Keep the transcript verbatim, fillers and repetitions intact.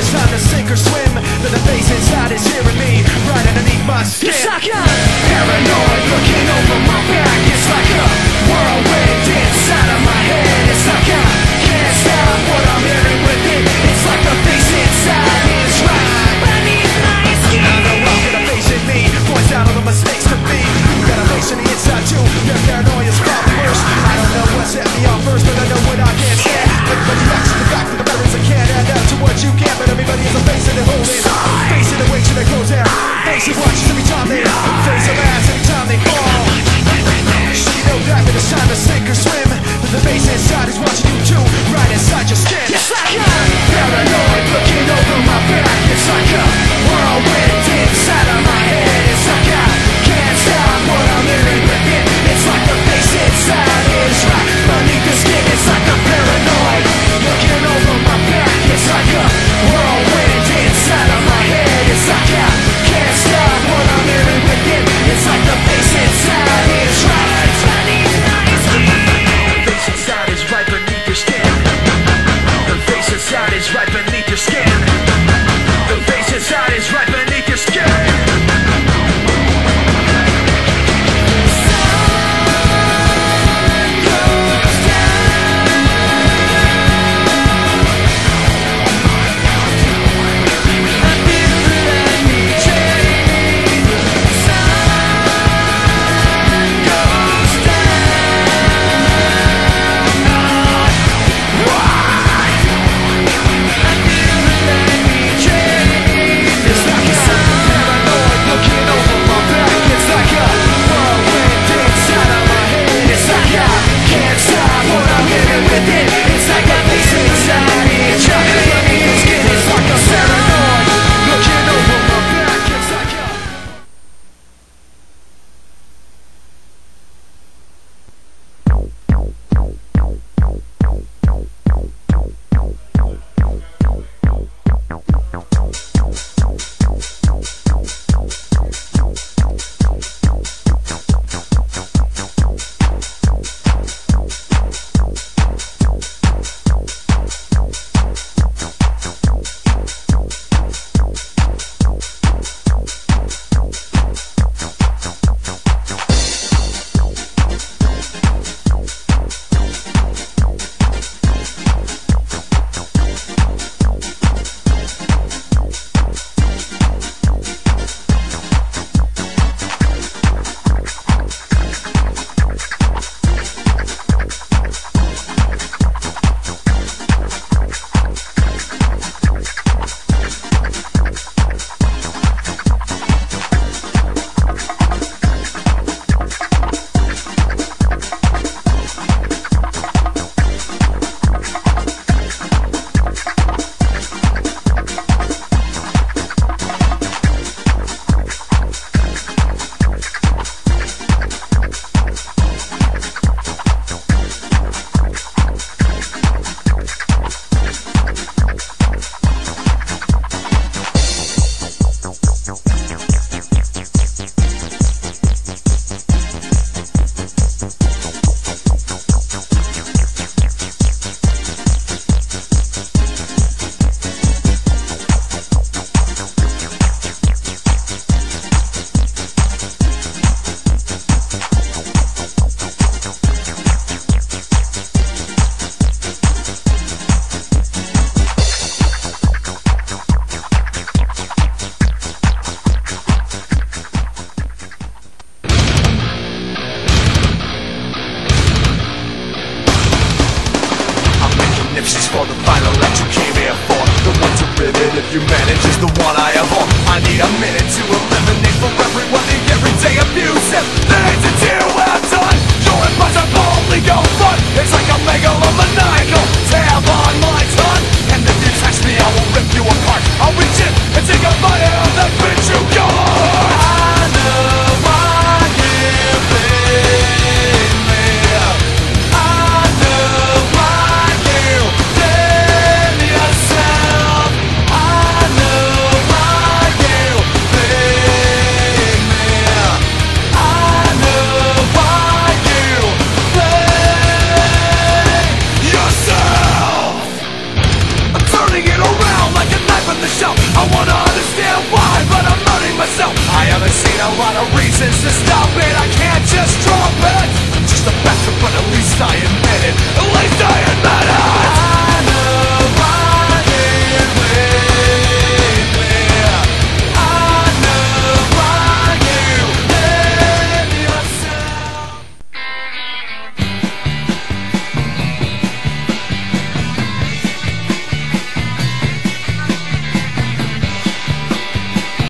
it's time to sink or swim. That the face inside is hearing me right underneath my skin. It's like a paranoid looking over my back. It's like a whirlwind inside of my head. It's like I can't stop what I'm hearing within. It's like the face inside is right beneath my skin. I know I'm gonna face it, me points out all the mistakes to me. You got a face in the inside too. Your paranoia's probably worse. I don't know what set me off first, but I know what I can't stand. Everybody backs to the back for the veterans that can't add up to what you can. But everybody has a face in the hole in. Face in the way to they close down. Face it watches every time they face of ass every time they fall. So you know that, that it's time to sink or swim. That the face inside is watching you too, right inside your skin. It's like a paranoid looking over my back. It's like a whirlwind inside of my head. It's like I can't stop what I'm hearing within. It's like the face inside is right beneath the skin. It's like a paranoid looking over my back. It's like a whirlwind inside of my head. It's like I can't stop what I'm hearing within. It's like the face inside is right beneath my skin. The face inside is right beneath your skin. The face inside is right beneath your skin. The face inside is right beneath your skin. For the final that you came here for, the one to rivet if you manage is the one I abhor. I need a minute to eliminate from everyone the everyday abusive things that you have done. Your advice I boldly go front. It's like a megalomaniacal tab on my tongue. And if you touch me I will rip you apart. I'll reach in and take a bite out of that bitch you got. I know why you blame me. I know why you blame yourself. I know why you blame me. I know why you blame yourself. I'm turning it around like a knife in the I invented.